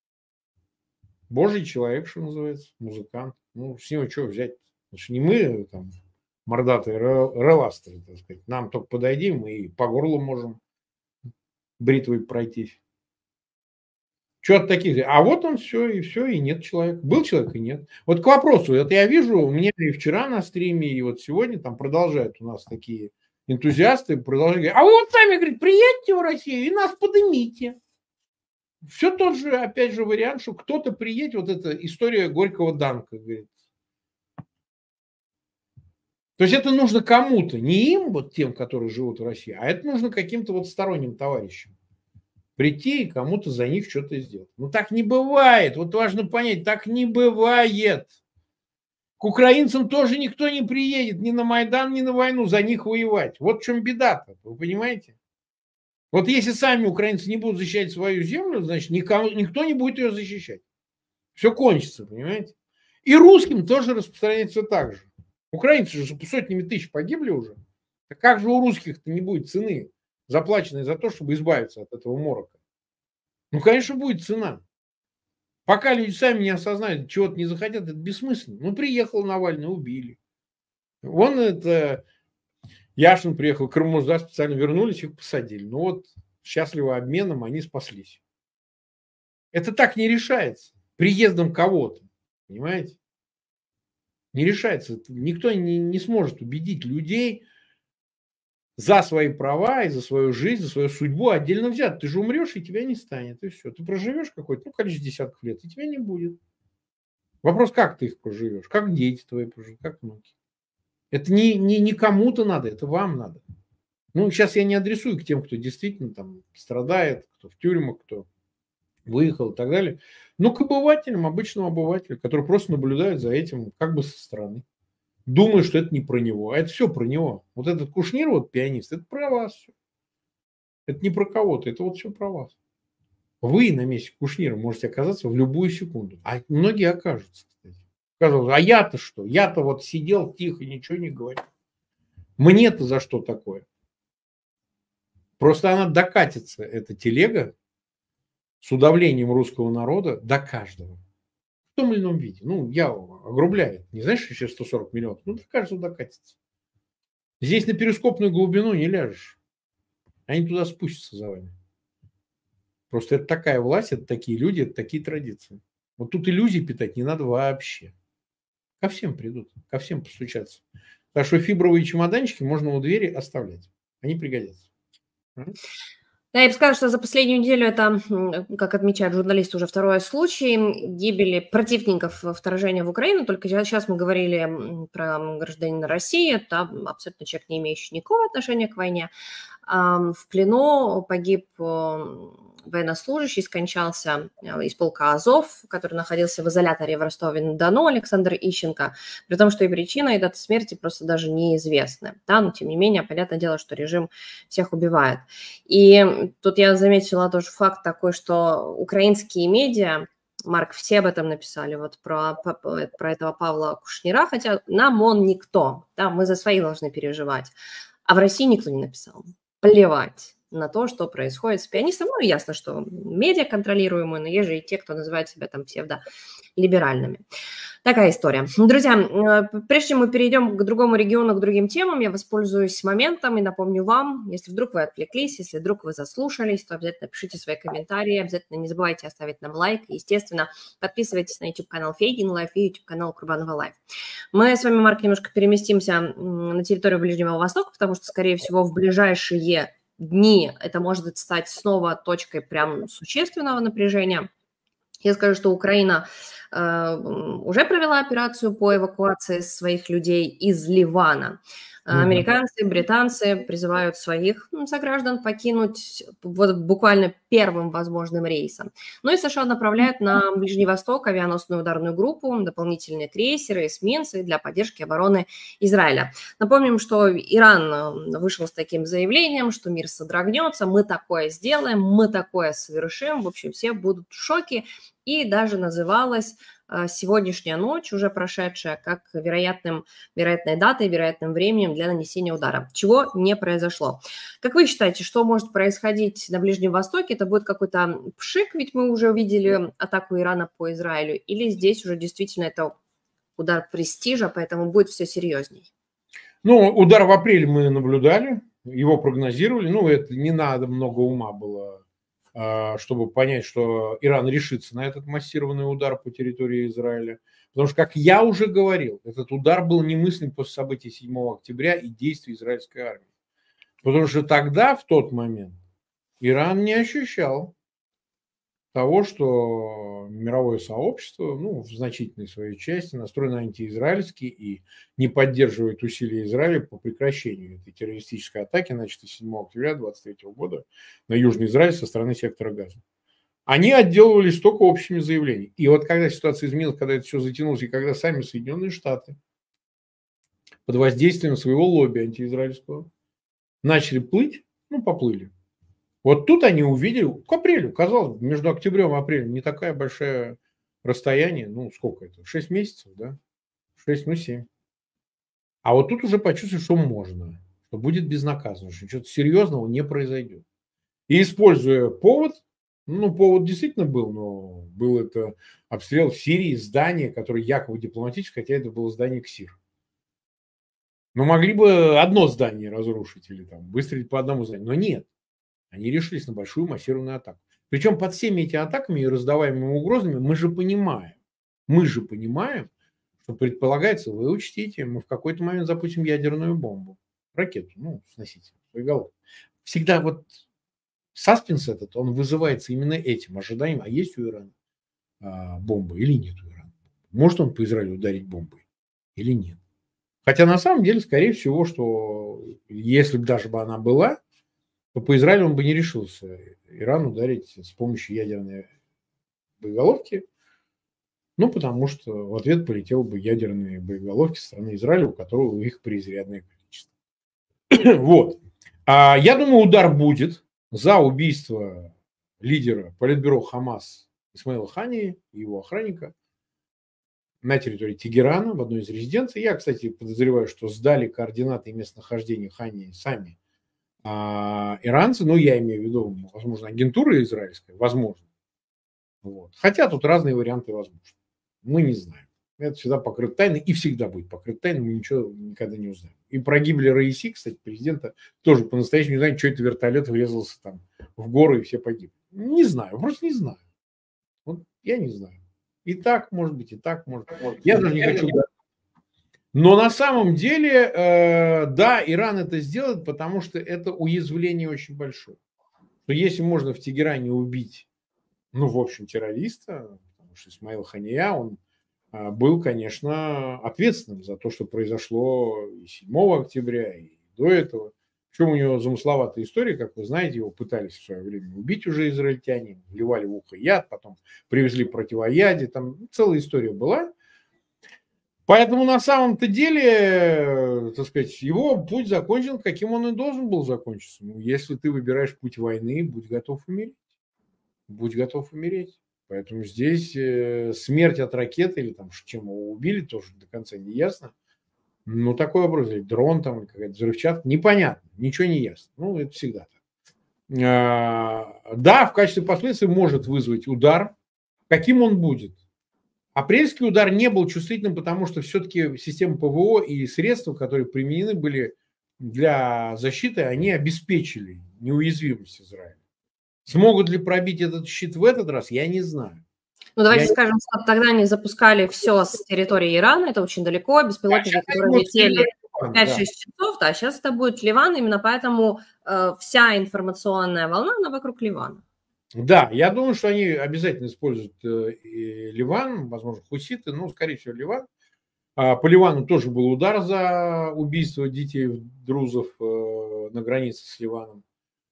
Speaker 2: Божий человек, что называется, музыкант. Ну, с него что взять? Значит, не мы там мордатые реластеры, так сказать. Нам только подойдем и по горлу можем бритвой пройтись. Что от таких? А вот он все, и нет человека. Был человек, и нет. Вот к вопросу, это я вижу, у меня и вчера на стриме, и вот сегодня там продолжают у нас такие энтузиасты, продолжают говорить, а вы вот сами, говорит, приедьте в Россию и нас поднимите. Все тот же, опять же, вариант, что кто-то приедет, вот эта история Горького Данка, говорит. То есть это нужно кому-то, не им, вот тем, которые живут в России, а это нужно каким-то вот сторонним товарищам. Прийти и кому-то за них что-то сделать. Ну так не бывает. Вот важно понять, так не бывает. К украинцам тоже никто не приедет ни на Майдан, ни на войну за них воевать. Вот в чем беда-то, вы понимаете? Вот если сами украинцы не будут защищать свою землю, значит никто не будет ее защищать. Все кончится, понимаете? И русским тоже распространяется так же. Украинцы же сотнями тысяч погибли уже. Так как же у русских-то не будет цены, заплаченной за то, чтобы избавиться от этого морока? Ну, конечно, будет цена. Пока люди сами не осознают, чего-то не захотят, это бессмысленно. Ну, приехал Навальный, убили. Вон это Яшин приехал, Крымузда специально вернулись, их посадили. Ну вот, счастливо обменом они спаслись. Это так не решается. Приездом кого-то. Понимаете? Не решается. Никто не сможет убедить людей за свои права и за свою жизнь, за свою судьбу отдельно взят. Ты же умрешь, и тебя не станет. И все. Ты проживешь какое-то количество десятков лет, и тебя не будет. Вопрос, как ты их проживешь, как дети твои проживут, как внуки. Это не кому-то надо, это вам надо. Ну, сейчас я не адресую к тем, кто действительно там страдает, кто в тюрьмах, кто выехал и так далее. Но к обывателям, обычному обывателю, который просто наблюдает за этим как бы со стороны. Думает, что это не про него. А это все про него. Вот этот Кушнир, вот пианист, это про вас все. Это не про кого-то, это вот все про вас. Вы на месте Кушнира можете оказаться в любую секунду. А многие окажутся, кстати. Оказывается, а я-то что? Я-то вот сидел тихо, ничего не говорил. Мне-то за что такое? Просто она докатится, эта телега, с удавлением русского народа до каждого. В том или ином виде. Ну, я огрубляю. Не знаешь, что сейчас 140 миллионов? Ну, до каждого докатится. Здесь на перископную глубину не ляжешь. Они туда спустятся за вами. Просто это такая власть, это такие люди, это такие традиции. Вот тут иллюзий питать не надо вообще. Ко всем придут, ко всем постучаться. Так что фибровые чемоданчики можно у двери оставлять. Они пригодятся.
Speaker 1: Да, я бы сказала, что за последнюю неделю это, как отмечают журналисты, уже второй случай гибели противников вторжения в Украину. Только сейчас мы говорили про гражданина России. Это абсолютно человек, не имеющий никакого отношения к войне. В плену погиб военнослужащий, скончался из полка Азов, который находился в изоляторе в Ростове-на-Дону, Александр Ищенко, при том, что и причина, и дата смерти просто даже неизвестны. Да, но тем не менее, понятное дело, что режим всех убивает. И тут я заметила тоже факт такой, что украинские медиа, Марк, все об этом написали, вот про этого Павла Кушнира, хотя нам он никто, да, мы за своих должны переживать, а в России никто не написал. Плевать на то, что происходит с пианистом. Ну, ясно, что медиа контролируемые, но есть же и те, кто называет себя там псевдолиберальными. Такая история. Друзья, прежде чем мы перейдем к другому региону, к другим темам, я воспользуюсь моментом и напомню вам, если вдруг вы отвлеклись, если вдруг вы заслушались, то обязательно пишите свои комментарии, обязательно не забывайте оставить нам лайк и, естественно, подписывайтесь на YouTube-канал Фейгин Лайф и YouTube-канал Курбанова Лайф. Мы с вами, Марк, немножко переместимся на территорию Ближнего Востока, потому что, скорее всего, в ближайшие дни это может стать снова точкой прям существенного напряжения. Я скажу, что Украина уже провела операцию по эвакуации своих людей из Ливана. Американцы, британцы призывают своих сограждан покинуть вот буквально первым возможным рейсом. Ну и США направляют на Ближний Восток авианосную ударную группу, дополнительные крейсеры, эсминцы для поддержки обороны Израиля. Напомним, что Иран вышел с таким заявлением, что мир содрогнется, мы такое сделаем, мы такое совершим. В общем, все будут в шоке. И даже называлась сегодняшняя ночь, уже прошедшая, как вероятной датой, вероятным временем для нанесения удара, чего не произошло. Как вы считаете, что может происходить на Ближнем Востоке? Это будет какой-то пшик, ведь мы уже увидели атаку Ирана по Израилю, или здесь уже действительно это удар престижа, поэтому будет все серьезней?
Speaker 2: Ну, удар в апреле мы наблюдали, его прогнозировали, ну, это не надо много ума было, чтобы понять, что Иран решится на этот массированный удар по территории Израиля. Потому что, как я уже говорил, этот удар был немыслим после событий 7 октября и действий израильской армии. Потому что тогда, в тот момент, Иран не ощущал того, что мировое сообщество, ну, в значительной своей части настроено антиизраильски и не поддерживает усилия Израиля по прекращению этой террористической атаки, начатой 7 октября 2023 года на Южный Израиль со стороны сектора Газа. Они отделывались только общими заявлениями. И вот когда ситуация изменилась, когда это все затянулось, и когда сами Соединенные Штаты под воздействием своего лобби антиизраильского начали плыть, ну, поплыли. Вот тут они увидели, к апрелю, казалось бы, между октябрем и апрелем не такая большая расстояние, ну, сколько это, 6 месяцев, да? 6, ну, 7. А вот тут уже почувствовали, что можно, что будет безнаказанно, что что-то серьезного не произойдет. И используя повод, ну, повод действительно был, но был это обстрел в Сирии, здание, которое якобы дипломатическое, хотя это было здание КСИР. Но могли бы одно здание разрушить или там выстрелить по одному зданию, но нет. Они решились на большую массированную атаку. Причем под всеми этими атаками и раздаваемыми угрозами мы же понимаем, что предполагается, вы учтите, мы в какой-то момент запустим ядерную бомбу, ракету, ну, сносите боеголовку. Всегда вот саспенс этот, он вызывается именно этим ожиданием, а есть у Ирана бомба или нет у Ирана. Может он по Израилю ударить бомбой или нет. Хотя на самом деле, скорее всего, что если бы даже бы она была, то по Израилю он бы не решился Иран ударить с помощью ядерной боеголовки, ну, потому что в ответ полетел бы ядерные боеголовки со стороны Израиля, у которого их преизрядное количество. Вот. Я думаю, удар будет за убийство лидера политбюро Хамас Исмаила Хании и его охранника на территории Тегерана, в одной из резиденций. Я, кстати, подозреваю, что сдали координаты и местонахождение Хании сами иранцы, ну, я имею в виду, возможно, агентура израильская, возможно. Вот. Хотя тут разные варианты возможны. Мы не знаем. Это всегда покрыто тайной и всегда будет покрыто тайной, мы ничего никогда не узнаем. И про гибель Раиси, кстати, президента, тоже по-настоящему не знаем, что это вертолет врезался там в горы и все погибли. Не знаю, просто не знаю. Вот я не знаю. И так, может быть, и так, может. Я даже не хочу. Но на самом деле, да, Иран это сделает, потому что это уязвление очень большое. Но если можно в Тегеране убить, ну, в общем, террориста, потому что Исмаил Хания, он был, конечно, ответственным за то, что произошло и 7 октября, и до этого. Причем у него замысловатая история, как вы знаете, его пытались в свое время убить уже израильтяне, вливали в ухо яд, потом привезли противоядие, там целая история была. Поэтому на самом-то деле, так сказать, его путь закончен, каким он и должен был закончиться. Ну, если ты выбираешь путь войны, будь готов умереть. Будь готов умереть. Поэтому здесь смерть от ракеты или там, чем его убили, тоже до конца не ясно. Ну, такой вопрос, дрон там, какая-то взрывчатка, непонятно, ничего не ясно. Ну, это всегда так. Да, в качестве последствий может вызвать удар. Каким он будет? Апрельский удар не был чувствительным, потому что все-таки система ПВО и средства, которые применены были для защиты, они обеспечили неуязвимость Израиля. Смогут ли пробить этот щит в этот раз, я не знаю.
Speaker 1: Ну, давайте скажем, что тогда они запускали все с территории Ирана, это очень далеко, беспилотники, которые летели 5-6 часов, да, сейчас это будет Ливан, именно поэтому вся информационная волна, она вокруг Ливана.
Speaker 2: Да, я думаю, что они обязательно используют Ливан, возможно, хуситы, но, скорее всего, Ливан. По Ливану тоже был удар за убийство детей друзов на границе с Ливаном.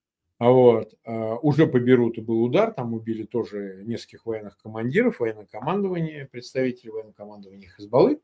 Speaker 2: Вот. Уже по Бейруту был удар, там убили тоже нескольких военных командиров, военное командование, представителей военного командования Хизбаллы.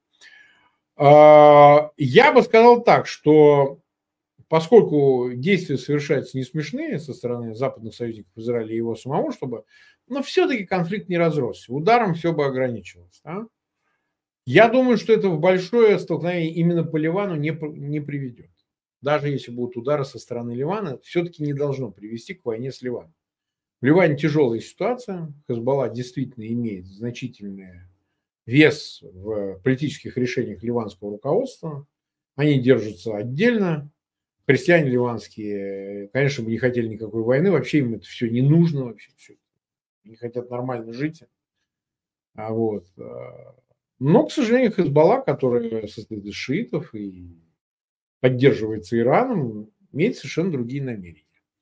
Speaker 2: Я бы сказал так, что поскольку действия совершаются не смешные со стороны западных союзников Израиля и его самого, чтобы, но все-таки конфликт не разросся, ударом все бы ограничивалось. Да? Я думаю, что это в большое столкновение именно по Ливану не приведет. Даже если будут удары со стороны Ливана, все-таки не должно привести к войне с Ливаном. В Ливане тяжелая ситуация. Хизбалла действительно имеет значительный вес в политических решениях ливанского руководства. Они держатся отдельно. Христиане ливанские, конечно, бы не хотели никакой войны. Вообще им это все не нужно. Вообще все. Они хотят нормально жить. Вот. Но, к сожалению, Хизбалла, которая состоит из шиитов и поддерживается Ираном, имеет совершенно другие намерения.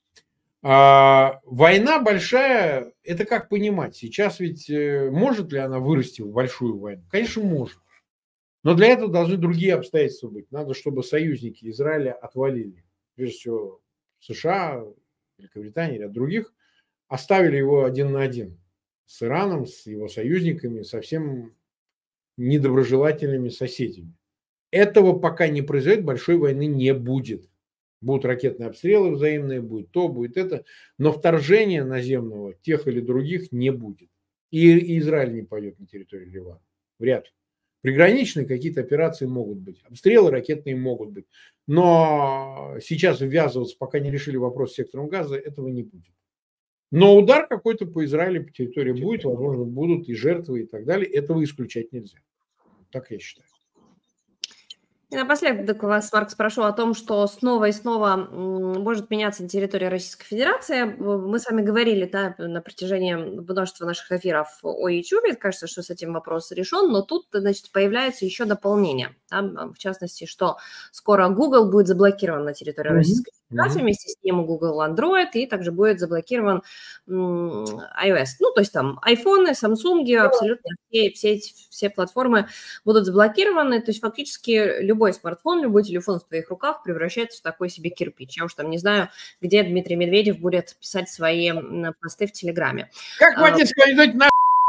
Speaker 2: Война большая, это как понимать? Сейчас ведь может ли она вырасти в большую войну? Конечно, может. Но для этого должны другие обстоятельства быть. Надо, чтобы союзники Израиля отвалили. Прежде всего, США, Великобритания и ряд других оставили его один на один с Ираном, с его союзниками, со всем недоброжелательными соседями. Этого пока не произойдет, большой войны не будет. Будут ракетные обстрелы взаимные, будет то, будет это, но вторжения наземного тех или других не будет. И Израиль не пойдет на территорию Ливана. Вряд ли. Приграничные какие-то операции могут быть, обстрелы ракетные могут быть. Но сейчас ввязываться, пока не решили вопрос с сектором Газа, этого не будет. Но удар какой-то по Израилю, по территории будет, возможно, будут и жертвы и так далее. Этого исключать нельзя. Так я считаю.
Speaker 1: И напоследок вас, Марк, спрошу о том, что снова и снова может меняться на территории Российской Федерации. Мы с вами говорили, да, на протяжении множества наших эфиров о YouTube. Кажется, что с этим вопрос решен, но тут, значит, появляется еще дополнение. Да, в частности, что скоро Google будет заблокирован на территории Российской Федерации, вместе с ним Google Android, и также будет заблокирован iOS. Ну, то есть там iPhone, Samsung, абсолютно все платформы будут заблокированы. То есть фактически любой смартфон, любой телефон в твоих руках превращается в такой себе кирпич. Я уж там не знаю, где Дмитрий Медведев будет писать свои посты в Телеграме.
Speaker 2: Как хватит сказать, на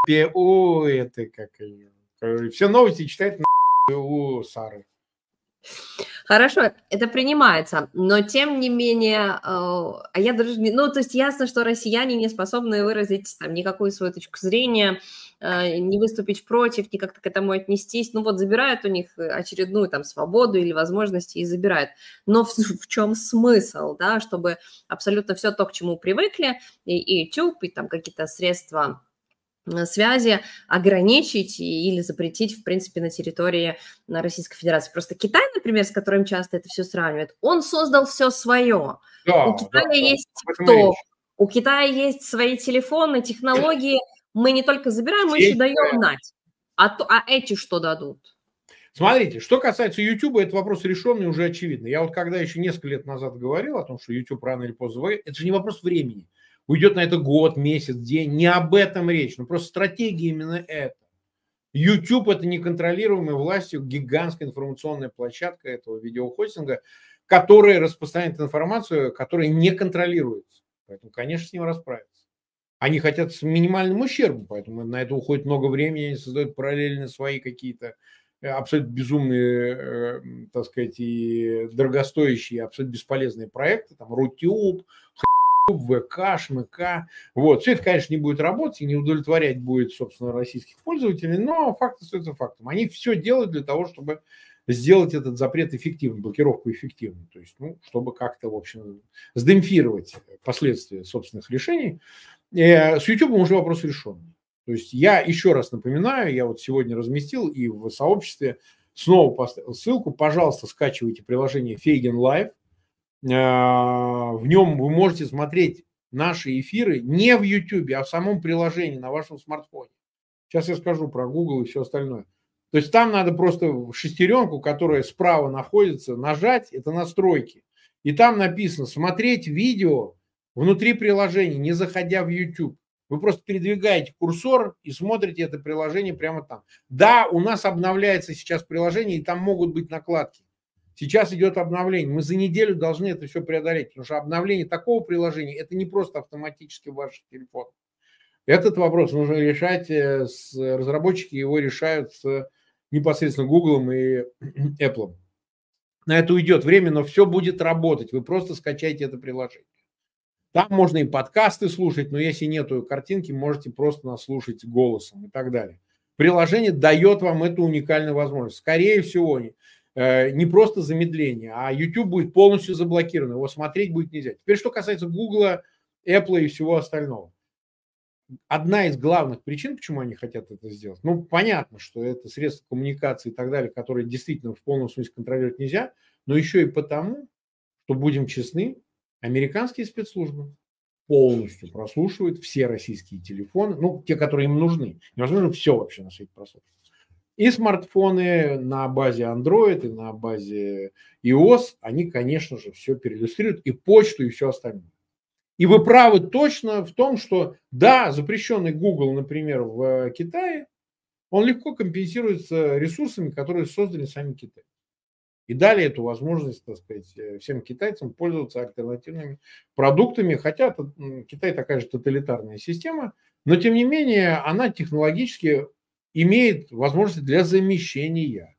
Speaker 2: О, это как... Все новости читает у Сары.
Speaker 1: Хорошо, это принимается, но тем не менее, а я даже не... Ну, то есть ясно, что россияне не способны выразить там никакую свою точку зрения, не выступить против, ни как-то к этому отнестись. Ну, вот забирают у них очередную там свободу или возможности и забирают. Но в чем смысл, да, чтобы абсолютно все то, к чему привыкли, и YouTube, и там какие-то средства связи ограничить или запретить, в принципе, на территории Российской Федерации. Просто Китай, например, с которым часто это все сравнивают, он создал все свое.
Speaker 2: Да,
Speaker 1: У Китая есть
Speaker 2: об этом и
Speaker 1: TikTok,
Speaker 2: речь.
Speaker 1: у Китая есть свои телефоны, технологии. Мы не только забираем, мы еще даем нать. А эти что дадут?
Speaker 2: Смотрите, что касается YouTube, это вопрос решенный уже очевидно. Я вот когда еще несколько лет назад говорил о том, что YouTube рано или поздно, это же не вопрос времени. Уйдет на это год, месяц, день. Не об этом речь. Но просто стратегия именно это. YouTube это неконтролируемая властью гигантская информационная площадка этого видеохостинга, которая распространяет информацию, которая не контролируется. Поэтому, конечно, с ним расправиться. Они хотят с минимальным ущербом, поэтому на это уходит много времени, они создают параллельно свои какие-то абсолютно безумные, так сказать, и дорогостоящие, абсолютно бесполезные проекты, там, Рутюб, ВК, ШМК. Вот. Все это, конечно, не будет работать и не удовлетворять будет, собственно, российских пользователей, но факт остается фактом. Они все делают для того, чтобы сделать этот запрет эффективным, блокировку эффективной. То есть, ну, чтобы как-то, в общем, сдемпфировать последствия собственных решений. С YouTube уже вопрос решенный. То есть я еще раз напоминаю, я вот сегодня разместил и в сообществе снова поставил ссылку. Пожалуйста, скачивайте приложение Фейген Live. В нем вы можете смотреть наши эфиры не в YouTube, а в самом приложении на вашем смартфоне. Сейчас я скажу про Google и все остальное. То есть там надо просто шестеренку, которая справа находится, нажать, это настройки. И там написано смотреть видео внутри приложения, не заходя в YouTube. Вы просто передвигаете курсор и смотрите это приложение прямо там. Да, у нас обновляется сейчас приложение, и там могут быть накладки. Сейчас идет обновление. Мы за неделю должны это все преодолеть, потому что обновление такого приложения, это не просто автоматически в ваш телефон. Этот вопрос нужно решать, разработчики его решают с непосредственно Google и Apple. На это уйдет время, но все будет работать. Вы просто скачайте это приложение. Там можно и подкасты слушать, но если нету картинки, можете просто нас слушать голосом и так далее. Приложение дает вам эту уникальную возможность. Скорее всего, не просто замедление, а YouTube будет полностью заблокирован, его смотреть будет нельзя. Теперь, что касается Google, Apple и всего остального. Одна из главных причин, почему они хотят это сделать, ну, понятно, что это средства коммуникации и так далее, которые действительно в полном смысле контролировать нельзя, но еще и потому, что, будем честны, американские спецслужбы полностью прослушивают все российские телефоны, ну, те, которые им нужны. Невозможно все вообще на свете прослушивать. И смартфоны на базе Android, и на базе iOS, они, конечно же, все переиллюстрируют, и почту, и все остальное. И вы правы точно в том, что, да, запрещенный Google, например, в Китае, он легко компенсируется ресурсами, которые создали сами китайцы. И дали эту возможность, так сказать, всем китайцам пользоваться альтернативными продуктами, хотя Китай такая же тоталитарная система, но тем не менее она технологически имеет возможности для замещения.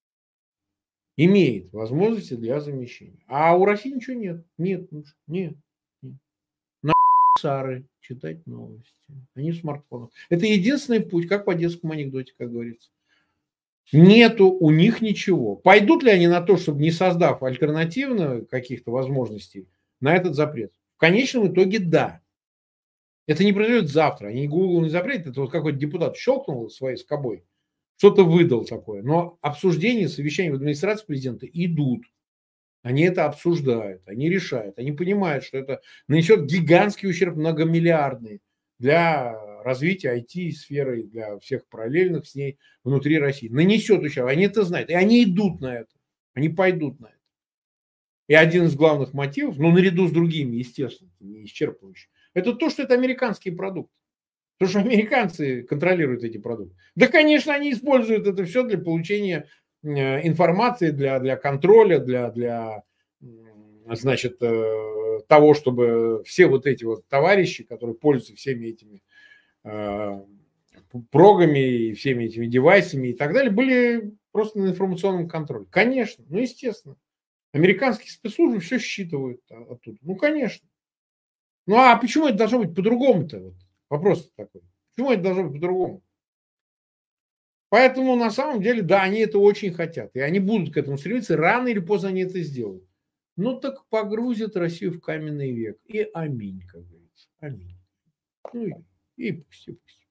Speaker 2: Имеет возможности для замещения. А у России ничего нет. Нет. На Сары читать новости. Они в смартфонах. Это единственный путь, как в одесском анекдоте, как говорится. Нету у них ничего. Пойдут ли они на то, чтобы не создав альтернативно каких-то возможностей, на этот запрет? В конечном итоге да. Это не произойдет завтра. Они Google не запретят. Это вот какой-то депутат щелкнул своей скобой, что-то выдал такое. Но обсуждения, совещания в администрации президента идут. Они это обсуждают, они решают. Они понимают, что это нанесет гигантский ущерб, многомиллиардный, для развития IT-сферы, для всех параллельных с ней внутри России. Нанесет ущерб. Они это знают. И они идут на это. Они пойдут на это. И один из главных мотивов, ну, наряду с другими, естественно, не исчерпывающий, это то, что это американские продукты. Потому что американцы контролируют эти продукты. Да, конечно, они используют это все для получения информации, для контроля, для значит, того, чтобы все вот эти вот товарищи, которые пользуются всеми этими прогами и всеми этими девайсами и так далее, были просто на информационном контроле. Конечно, ну, естественно. Американские спецслужбы все считывают оттуда. Ну, конечно. Ну, а почему это должно быть по-другому-то? Вот вопрос такой. Почему это должно быть по-другому? Поэтому, на самом деле, да, они это очень хотят. И они будут к этому стремиться. Рано или поздно они это сделают. Ну, так погрузят Россию в каменный век. И аминь, как говорится. Аминь. Ну, и пусть, и пусть.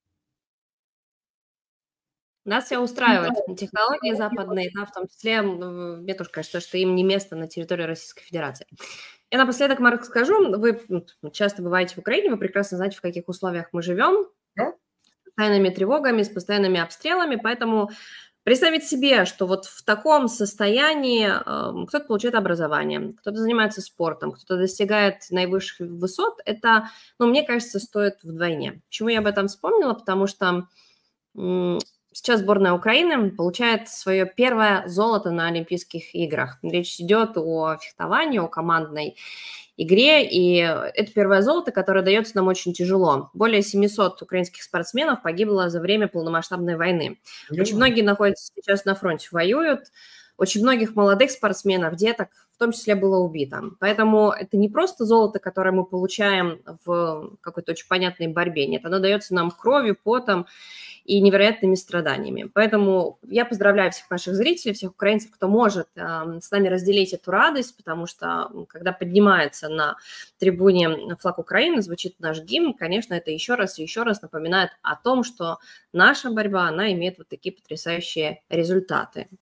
Speaker 1: Нас все устраивают технологии западные, да, в том числе, мне тоже кажется, что им не место на территории Российской Федерации. И напоследок, Марк, скажу, вы часто бываете в Украине, вы прекрасно знаете, в каких условиях мы живем,
Speaker 2: Да?
Speaker 1: с постоянными тревогами, с постоянными обстрелами, поэтому представить себе, что вот в таком состоянии кто-то получает образование, кто-то занимается спортом, кто-то достигает наивысших высот, это, ну, мне кажется, стоит вдвойне. Почему я об этом вспомнила? Потому что сейчас сборная Украины получает свое первое золото на Олимпийских играх. Речь идет о фехтовании, о командной игре, и это первое золото, которое дается нам очень тяжело. Более 700 украинских спортсменов погибло за время полномасштабной войны. Очень многие находятся сейчас на фронте, воюют. Очень многих молодых спортсменов, деток, в том числе, было убито. Поэтому это не просто золото, которое мы получаем в какой-то очень понятной борьбе. Нет, оно дается нам кровью, потом и невероятными страданиями. Поэтому я поздравляю всех наших зрителей, всех украинцев, кто может с нами разделить эту радость, потому что, когда поднимается на трибуне флаг Украины, звучит наш гимн, конечно, это еще раз и еще раз напоминает о том, что наша борьба, она имеет вот такие потрясающие результаты.